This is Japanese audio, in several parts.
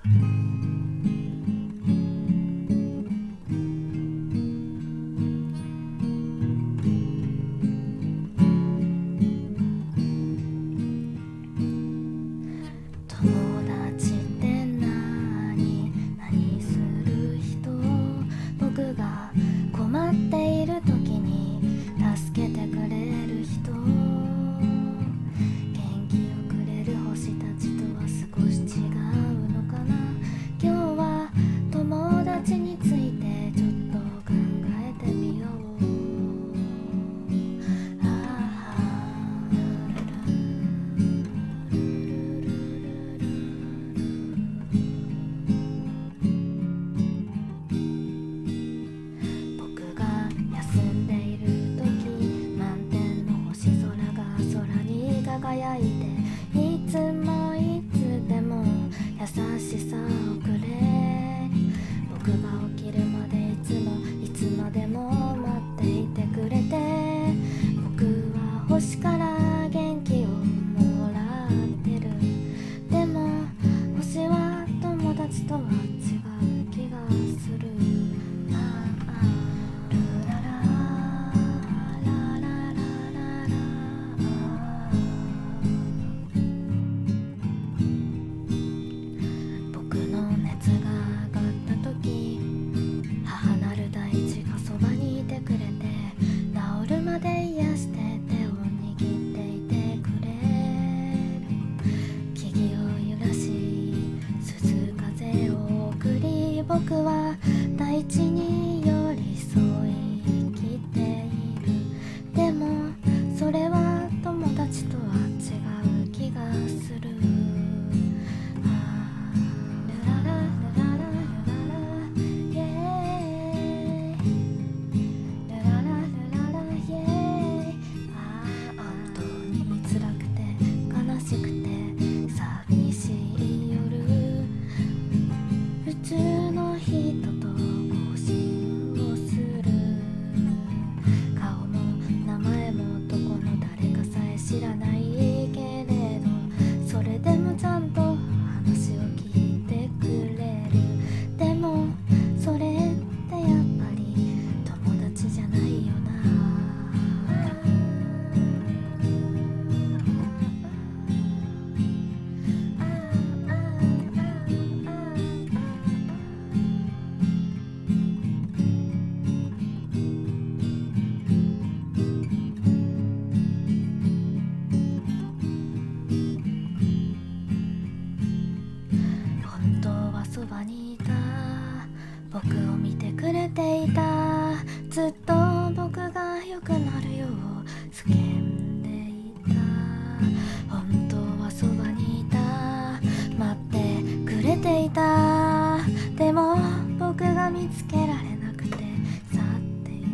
ずっと僕が良くなるよう叫んでいた。本当はそばにいた、待ってくれていた。でも僕が見つけられなくて去っていった。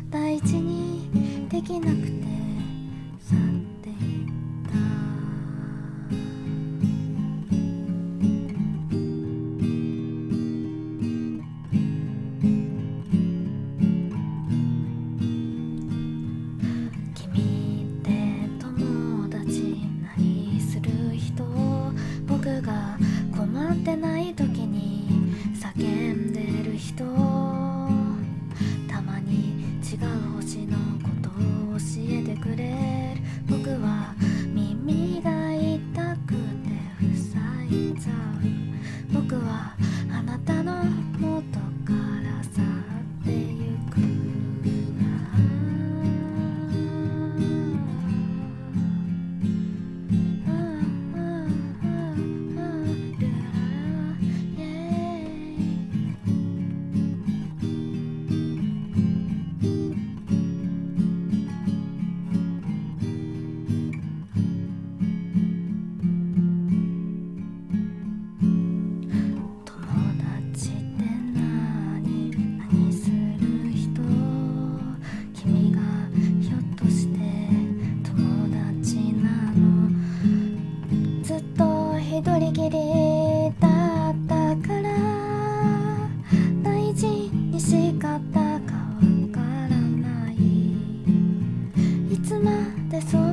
大事にできなくて去っていった。僕が困ってない時に叫んでる人、たまに違う星のことを教えてくれる。僕は耳が痛くて塞いじゃう。僕はあなたの元から去ってゆく。一人きりだったから大事に仕方がわからない。いつまでそう